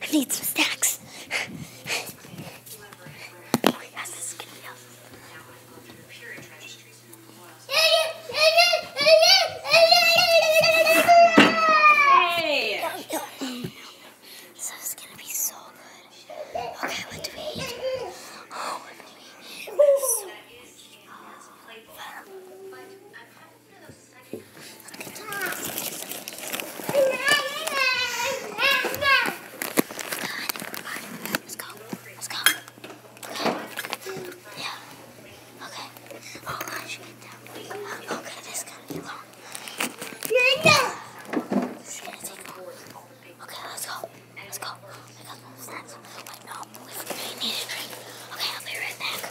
I need some snacks. Oh yes, this is gonna be awesome. Hey! This is gonna be so good. Okay, what do we eat? Oh, what do we eat? So let's go. Let's go. Yeah. Okay. Oh gosh. Okay, this is gonna be long. This is gonna take long. Okay, let's go. Let's go. I got some snacks. Wait, no, we need a drink. Okay, I'll be right back.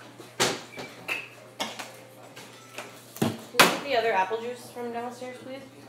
Can you get the other apple juice from downstairs, please?